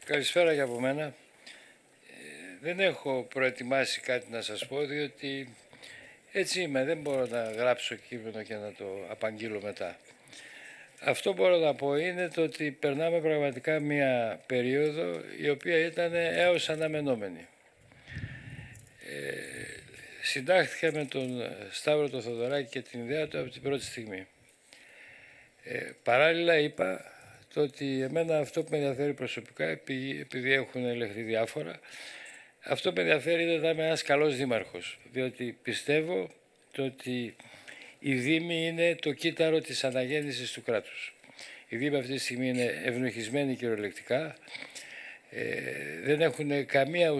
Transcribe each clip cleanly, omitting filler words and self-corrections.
Καλησπέρα και από μένα. Δεν έχω προετοιμάσει κάτι να σας πω, διότι έτσι είμαι. Δεν μπορώ να γράψω κείμενο και να το απαγγείλω μετά. Αυτό μπορώ να πω είναι το ότι περνάμε πραγματικά μια περίοδο η οποία ήταν έως αναμενόμενη. Συντάχθηκα με τον Σταύρο τον Θοδωράκη και την ιδέα του από την πρώτη στιγμή. Παράλληλα είπα το ότι εμένα αυτό που με ενδιαφέρει προσωπικά, επειδή έχουν ελεγχθεί διάφορα, αυτό που με ενδιαφέρει είναι να είμαι ένας καλός δήμαρχος, διότι πιστεύω το ότι η Δήμη είναι το κύτταρο της αναγέννησης του κράτους. Οι Δήμοι αυτή τη στιγμή είναι ευνουχισμένοι κυριολεκτικά, δεν έχουν κανένα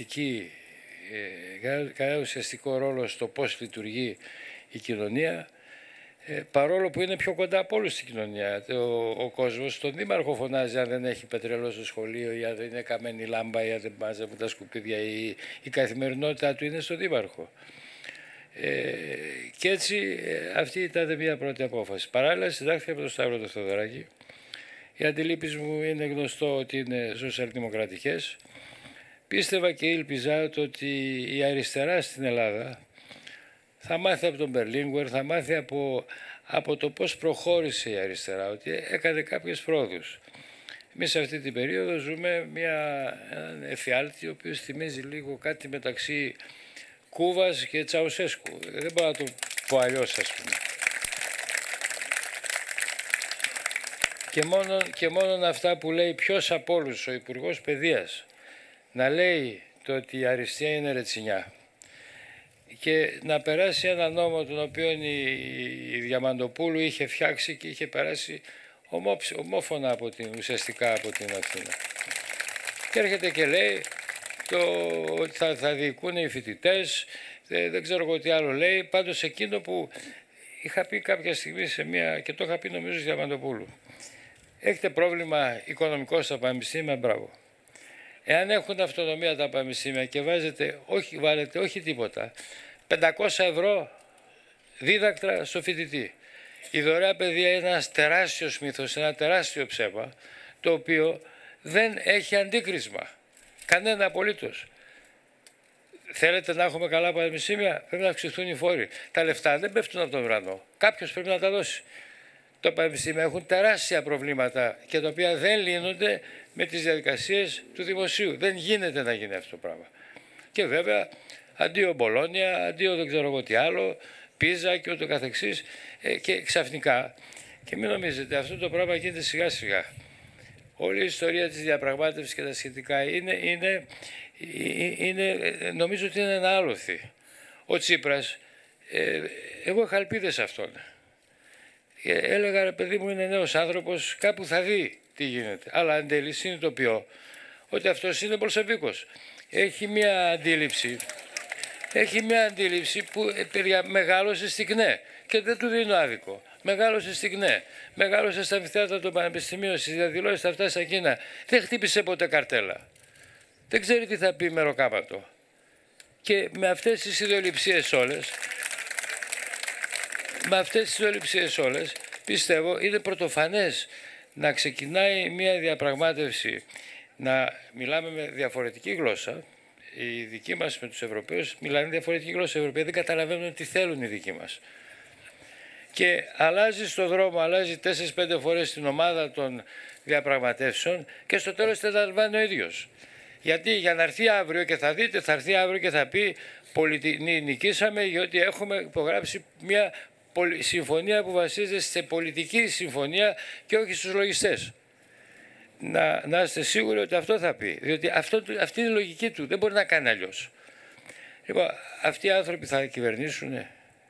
ουσιαστικό ρόλο στο πώς λειτουργεί η κοινωνία, παρόλο που είναι πιο κοντά από όλους στην κοινωνία. Ο κόσμος τον δήμαρχο φωνάζει αν δεν έχει πετρελό στο σχολείο ή αν δεν είναι καμένη λάμπα ή αν δεν μαζεύουν τα σκουπίδια, ή η καθημερινότητά του είναι στον δήμαρχο. Και έτσι αυτή ήταν μια πρώτη απόφαση. Παράλληλα συντάχθηκα με τον Σταύρο τον Θοδωράκη. Οι αντιλήψεις μου είναι γνωστό ότι είναι σοσιαλδημοκρατικές. Πίστευα και ήλπιζα ότι η αριστερά στην Ελλάδα θα μάθει από τον Μπερλίνγκουερ, θα μάθει από το πώς προχώρησε η αριστερά, ότι έκανε κάποιες πρόοδους. Εμείς σε αυτή την περίοδο ζούμε έναν εφιάλτη, ο οποίος θυμίζει λίγο κάτι μεταξύ Κούβας και Τσαουσέσκου. Δεν μπορώ να το πω αλλιώς, ας πούμε. Και μόνο αυτά που λέει ποιος από όλους, ο Υπουργός Παιδείας, να λέει το ότι η αριστεία είναι ρετσινιά και να περάσει ένα νόμο τον οποίο η Διαμαντοπούλου είχε φτιάξει και είχε περάσει ομόφωνα ουσιαστικά από την Αθήνα. Και έρχεται και λέει ότι θα διοικούν οι φοιτητές, δεν ξέρω εγώ τι άλλο λέει, πάντως εκείνο που είχα πει κάποια στιγμή και το είχα πει νομίζω στη Διαμαντοπούλου. Έχετε πρόβλημα οικονομικό στα πανεπιστήμια, μπράβο. Εάν έχουν αυτονομία τα πανεπιστήμια και βάλετε όχι τίποτα, 500 ευρώ δίδακτρα στο φοιτητή. Η δωρεά παιδεία είναι ένας τεράστιος μύθος, ένα τεράστιο ψέμα, το οποίο δεν έχει αντίκρισμα. Κανένα απολύτως. Θέλετε να έχουμε καλά πανεπιστήμια, πρέπει να αυξηθούν οι φόροι. Τα λεφτά δεν πέφτουν από τον ουρανό. Κάποιος πρέπει να τα δώσει. Τα πανεπιστήμια έχουν τεράστια προβλήματα και τα οποία δεν λύνονται με τις διαδικασίες του δημοσίου. Δεν γίνεται να γίνει αυτό το πράγμα. Και βέβαια, αντίο Μπολόνια, αντίο δεν ξέρω εγώ τι άλλο, Πίζα και ούτω καθεξής. Και ξαφνικά, και μην νομίζετε, αυτό το πράγμα γίνεται σιγά σιγά. Όλη η ιστορία της διαπραγμάτευσης και τα σχετικά νομίζω ότι είναι ένα άλοθη. Ο Τσίπρας, εγώ είχα ελπίδες σε αυτόν. Έλεγα, ρε παιδί μου, είναι νέος άνθρωπος, κάπου θα δει τι γίνεται. Αλλά εν τέλει συνειδητοποιώ ότι αυτός είναι Μπολσεβίκος. Έχει μια αντίληψη που παιδιά, μεγάλωσε στην ΚΝΕ και δεν του δίνω άδικο. Μεγάλωσε στην ΚΝΕ, μεγάλωσε στα αμφιθέατρα των πανεπιστημίων, στις διαδηλώσεις αυτά στα Κίνα. Δεν χτύπησε ποτέ καρτέλα. Δεν ξέρει τι θα πει μεροκάματο. Και με αυτές τις ιδεολειψίες όλες, πιστεύω είναι πρωτοφανές να ξεκινάει μια διαπραγμάτευση, να μιλάμε με διαφορετική γλώσσα. Οι δικοί μας με τους Ευρωπαίους μιλάνε διαφορετική γλώσσα. Οι Ευρωπαίοι δεν καταλαβαίνουν τι θέλουν οι δικοί μας. Και αλλάζει στο δρόμο, αλλάζει 4-5 φορές την ομάδα των διαπραγματεύσεων και στο τέλος δεν τα λαμβάνει ο ίδιος. Γιατί για να έρθει αύριο και θα δείτε, θα έρθει αύριο και θα πει νικήσαμε γιατί έχουμε υπογράψει μια συμφωνία που βασίζεται σε πολιτική συμφωνία και όχι στους λογιστές. Να είστε σίγουροι ότι αυτό θα πει, διότι αυτή είναι η λογική του, δεν μπορεί να κάνει αλλιώς. Λοιπόν, αυτοί οι άνθρωποι θα κυβερνήσουν.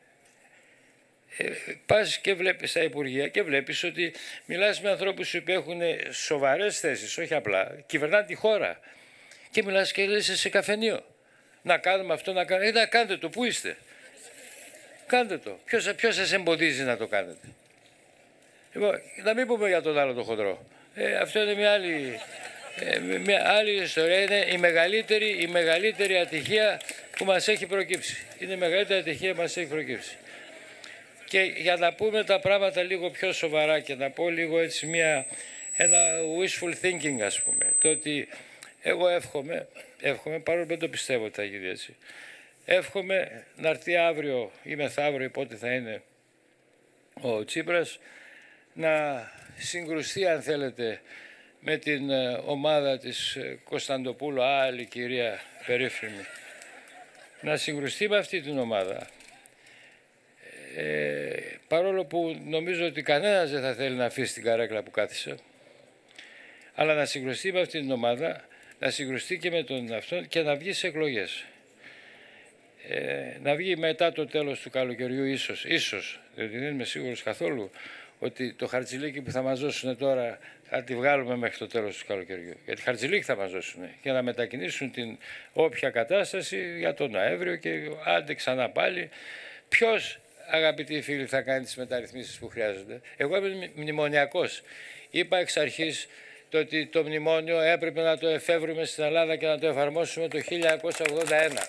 Πας και βλέπεις στα Υπουργεία και βλέπεις ότι μιλάς με ανθρώπους που έχουν σοβαρές θέσεις, όχι απλά, κυβερνάνε τη χώρα. Και μιλάς και λες σε καφενείο. Να κάνουμε αυτό, να κάνουμε. Να κάντε το, πού είστε. Κάντε το. Ποιος σας εμποδίζει να το κάνετε. Λοιπόν, να μην πούμε για τον άλλο το χοντρό. Αυτό είναι μια άλλη ιστορία. Είναι η μεγαλύτερη ατυχία που μας έχει προκύψει. Είναι η μεγαλύτερη ατυχία που μας έχει προκύψει. Και για να πούμε τα πράγματα λίγο πιο σοβαρά και να πω λίγο έτσι ένα wishful thinking, ας πούμε. Το ότι εγώ εύχομαι, παρόλο που δεν το πιστεύω ότι θα γίνει έτσι, εύχομαι να έρθει αύριο ή μεθαύριο, πότε θα είναι ο Τσίπρας, να συγκρουστεί, αν θέλετε, με την ομάδα της Κωνσταντοπούλου, άλλη κυρία περίφημη, να συγκρουστεί με αυτή την ομάδα. Παρόλο που νομίζω ότι κανένας δεν θα θέλει να αφήσει την καρέκλα που κάθισε, αλλά να συγκρουστεί με αυτή την ομάδα, να συγκρουστεί και με τον αυτόν και να βγει σε εκλογές. Να βγει μετά το τέλος του καλοκαιριού ίσως, διότι δεν είμαι σίγουρος καθόλου ότι το χαρτζηλίκι που θα μας δώσουν τώρα θα τη βγάλουμε μέχρι το τέλος του καλοκαιριού. Γιατί χαρτζηλίκι θα μας δώσουν για να μετακινήσουν την όποια κατάσταση για τον Νοέμβριο και άντε ξανά πάλι. Ποιος, αγαπητοί φίλοι, θα κάνει τις μεταρρυθμίσεις που χρειάζονται? Εγώ είμαι μνημονιακός. Είπα εξ αρχής ότι το μνημόνιο έπρεπε να το εφεύρουμε στην Ελλάδα και να το εφαρμόσουμε το 1981.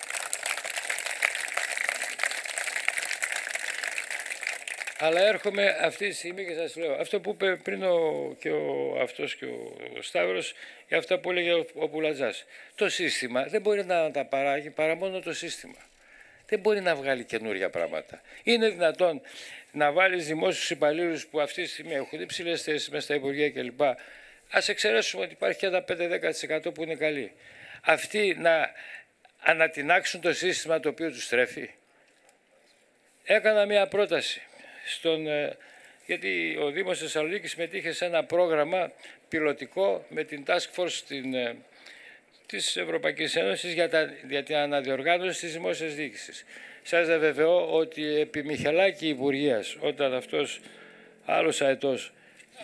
Αλλά έρχομαι αυτή τη στιγμή και σας λέω, αυτό που είπε πριν αυτός και ο Σταύρος, για αυτά που έλεγε ο Πουλατζάς. Το σύστημα δεν μπορεί να τα παράγει παρά μόνο το σύστημα. Δεν μπορεί να βγάλει καινούργια πράγματα. Είναι δυνατόν να βάλεις δημόσιους υπαλλήλους που αυτή τη στιγμή έχουν υψηλές θέσεις μέσα στα υπουργεία κλπ. Ας εξαιρέσουμε ότι υπάρχει και ένα 5-10% που είναι καλοί. Αυτοί να ανατινάξουν το σύστημα το οποίο τους τρέφει. Έκανα μια πρόταση. Γιατί ο Δήμος Θεσσαλονίκης συμμετείχε σε ένα πρόγραμμα πιλωτικό με την Task Force της Ευρωπαϊκής Ένωσης για την αναδιοργάνωση της δημόσιας διοίκησης. Σας βεβαιώ ότι επί Μιχελάκη Υπουργείας, όταν αυτός άλλος αετός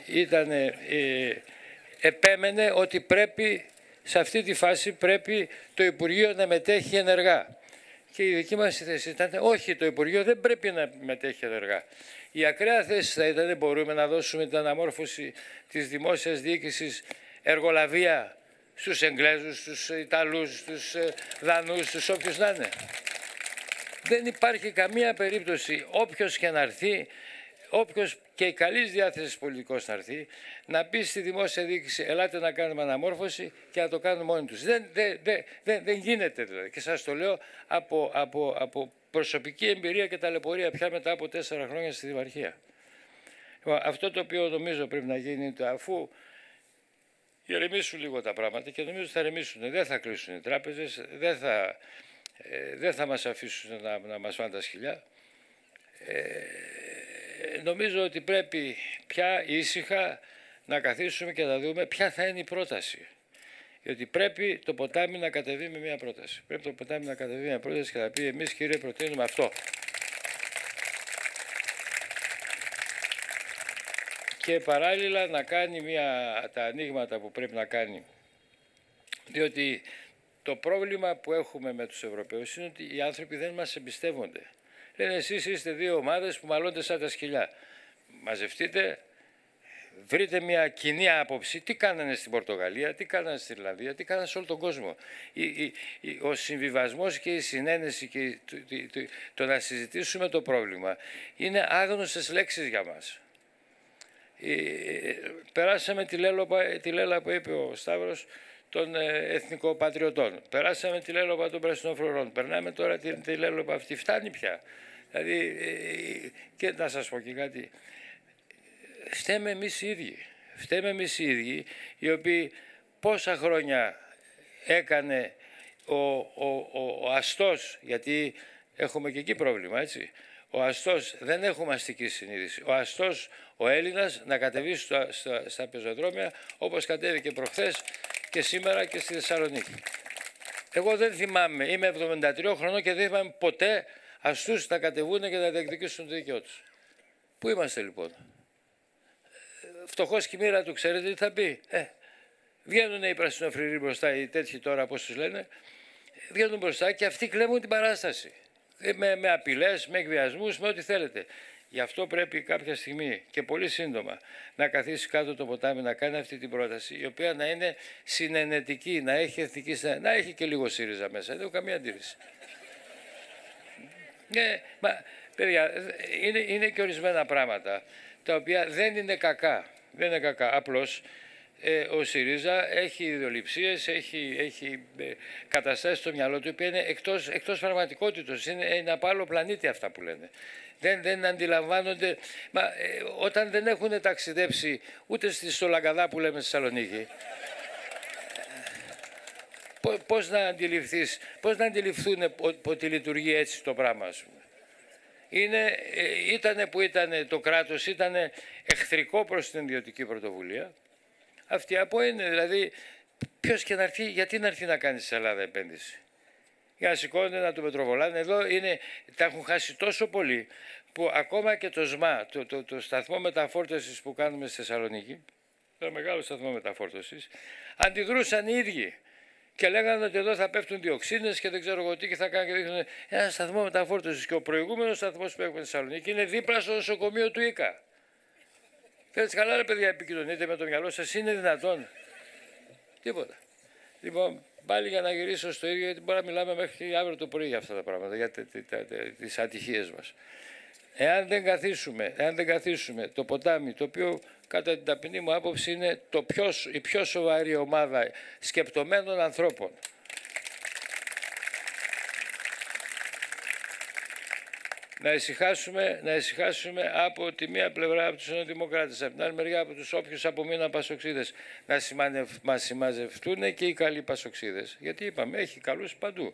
επέμενε ότι πρέπει, σε αυτή τη φάση πρέπει το Υπουργείο να μετέχει ενεργά. Και η δική μας θέση ήταν όχι, το Υπουργείο δεν πρέπει να μετέχει ενεργά. Η ακραία θέση θα ήταν μπορούμε να δώσουμε την αναμόρφωση της δημόσιας διοίκησης εργολαβία στους Εγγλέζους, στους Ιταλούς, στους Δανούς, στους όποιους να είναι. Δεν υπάρχει καμία περίπτωση όποιος και να έρθει, όποιος και η καλής διάθεσης πολιτικός να έρθει, να πει στη δημόσια διοίκηση ελάτε να κάνουμε αναμόρφωση και να το κάνουν μόνοι τους. Δεν γίνεται δηλαδή. Και σας το λέω από προσωπική εμπειρία και ταλαιπωρία πια μετά από 4 χρόνια στη Δημαρχία. Αυτό το οποίο νομίζω πρέπει να γίνει είναι αφού ηρεμήσουν λίγο τα πράγματα και νομίζω θα ηρεμήσουν. Δεν θα κλείσουν οι τράπεζες, δεν θα μας αφήσουν να μας φάνε τα σκυλιά. Νομίζω ότι πρέπει πια ήσυχα να καθίσουμε και να δούμε ποια θα είναι η πρόταση. Γιατί πρέπει το ποτάμι να κατεβεί με μια πρόταση. Πρέπει το ποτάμι να κατεβεί με μια πρόταση και να πει εμείς κύριε προτείνουμε αυτό. Και παράλληλα να κάνει τα ανοίγματα που πρέπει να κάνει. Διότι το πρόβλημα που έχουμε με τους Ευρωπαίους είναι ότι οι άνθρωποι δεν μας εμπιστεύονται. Λένε εσείς είστε δύο ομάδες που μαλώνετε σαν τα σκυλιά. Μαζευτείτε, βρείτε μια κοινή άποψη. Τι κάνανε στην Πορτογαλία, τι κάνανε στην Ιρλανδία, τι κάνανε σε όλο τον κόσμο. Ο συμβιβασμός και η συνένεση και το να συζητήσουμε το πρόβλημα είναι άγνωστες λέξεις για μας. Περάσαμε τη λέλα που είπε ο Σταύρος των εθνικοπατριωτών. Περάσαμε τη λέλοπα των πρασινοφλωρών. Περνάμε τώρα τη λέλοπα αυτή. Φτάνει πια. Δηλαδή, και να σας πω και κάτι. Φταίμε εμείς οι ίδιοι. Φταίμε εμείς οι ίδιοι, οι οποίοι πόσα χρόνια έκανε ο αστός, γιατί έχουμε και εκεί πρόβλημα, έτσι. Ο αστός, δεν έχουμε αστική συνείδηση. Ο αστός, ο Έλληνας, να κατεβεί στα πεζοδρόμια, όπως κατέβηκε προχθές και σήμερα και στη Θεσσαλονίκη. Εγώ δεν θυμάμαι, είμαι 73 χρονών και δεν θυμάμαι ποτέ αστούς να κατεβούν και να διεκδικήσουν το δίκαιο τους. Πού είμαστε λοιπόν? Φτωχός και η μοίρα του, ξέρετε τι θα πει? Βγαίνουν οι πρασινοφρυροί μπροστά, οι τέτοιοι τώρα, πώς τους λένε, βγαίνουν μπροστά και αυτοί κλέβουν την παράσταση. Με απειλές, με εκβιασμούς, με ό,τι θέλετε. Γι' αυτό πρέπει κάποια στιγμή και πολύ σύντομα να καθίσει κάτω το ποτάμι να κάνει αυτή την πρόταση, η οποία να είναι συνενετική, να έχει εθνική συνένεση, να έχει και λίγο ΣΥΡΙΖΑ μέσα. Δεν έχω καμία αντίρρηση. Παιδιά, είναι και ορισμένα πράγματα τα οποία δεν είναι κακά. Δεν είναι κακά. Απλώς ο ΣΥΡΙΖΑ έχει ιδεολειψίες, έχει καταστάσεις στο μυαλό του, που είναι εκτός πραγματικότητας. Είναι από άλλο πλανήτη αυτά που λένε. Δεν αντιλαμβάνονται. Όταν δεν έχουν ταξιδέψει ούτε στο Λαγκαδά που λέμε στη Θεσσαλονίκη, πώς να αντιληφθούν ότι λειτουργεί έτσι το πράγμα, ας πούμε. Ήτανε που ήταν το κράτος, ήταν εχθρικό προς την ιδιωτική πρωτοβουλία. Αυτή από είναι, δηλαδή, ποιος και να έρθει, γιατί να έρθει να κάνει στην Ελλάδα επένδυση. Για να σηκώνονται, να το πετροβολάνε. Εδώ τα έχουν χάσει τόσο πολύ, που ακόμα και το ΣΜΑ, το σταθμό μεταφόρτωσης που κάνουμε στη Θεσσαλονίκη, το μεγάλο σταθμό μεταφόρτωσης, αντιδρούσαν οι ίδιοι. Και λέγανε ότι εδώ θα πέφτουν διοξίνες και δεν ξέρω εγώ τι και θα κάνουν και δείχνουν ένα σταθμό μεταφόρτωσης. Και ο προηγούμενος σταθμός που έχουμε στη Θεσσαλονίκη είναι δίπλα στο νοσοκομείο του ΙΚΑ. Θέλετε καλά, ρε παιδιά, επικοινωνείτε με το μυαλό σας, είναι δυνατόν? Τίποτα. Λοιπόν, πάλι για να γυρίσω στο ίδιο, γιατί μπορεί να μιλάμε μέχρι αύριο το πρωί για αυτά τα πράγματα, για τις ατυχίες μας. Εάν δεν καθίσουμε το ποτάμι, το οποίο κατά την ταπεινή μου άποψη είναι η πιο σοβαρή ομάδα σκεπτομένων ανθρώπων, να ησυχάσουμε από τη μία πλευρά από τους Νεοδημοκράτες, από την άλλη μεριά από τους όποιους απομείναν πασοξίδες, να συμμαζευτούν και οι καλοί πασοξίδες. Γιατί είπαμε, έχει καλούς παντού.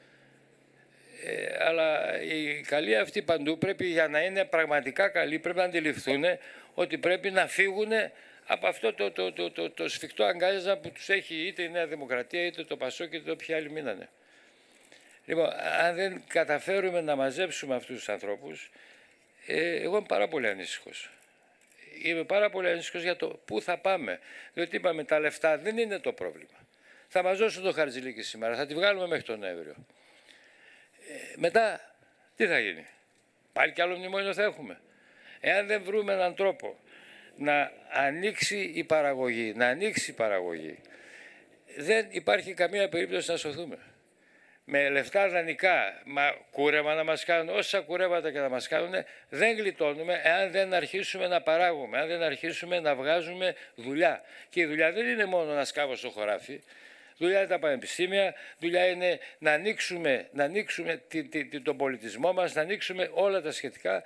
Αλλά οι καλοί αυτοί παντού πρέπει, για να είναι πραγματικά καλοί, πρέπει να αντιληφθούν ότι πρέπει να φύγουν από αυτό το σφιχτό αγκάλιασμα που τους έχει είτε η Νέα Δημοκρατία, είτε το Πασόκ, είτε όποιοι άλλοι μείνανε. Λοιπόν, αν δεν καταφέρουμε να μαζέψουμε αυτούς τους ανθρώπους, εγώ είμαι πάρα πολύ ανήσυχος. Είμαι πάρα πολύ ανήσυχος για το πού θα πάμε. Διότι είπαμε, τα λεφτά δεν είναι το πρόβλημα. Θα μας δώσουν το Χαρτζηλίκη σήμερα, θα τη βγάλουμε μέχρι τον Νοέμβριο. Μετά, τι θα γίνει? Πάλι κι άλλο μνημόνιο θα έχουμε. Εάν δεν βρούμε έναν τρόπο να ανοίξει η παραγωγή, δεν υπάρχει καμία περίπτωση να σωθούμε. Με λεφτά δανεικά, κούρεμα να μας κάνουν, όσα κουρέματα και να μας κάνουν, δεν γλιτώνουμε εάν δεν αρχίσουμε να παράγουμε, εάν δεν αρχίσουμε να βγάζουμε δουλειά. Και η δουλειά δεν είναι μόνο να σκάβω στο χωράφι. Δουλειά είναι τα πανεπιστήμια, δουλειά είναι να ανοίξουμε τον πολιτισμό μας, να ανοίξουμε όλα τα σχετικά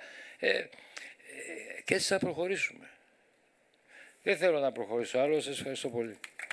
και έτσι θα προχωρήσουμε. Δεν θέλω να προχωρήσω άλλο, σας ευχαριστώ πολύ.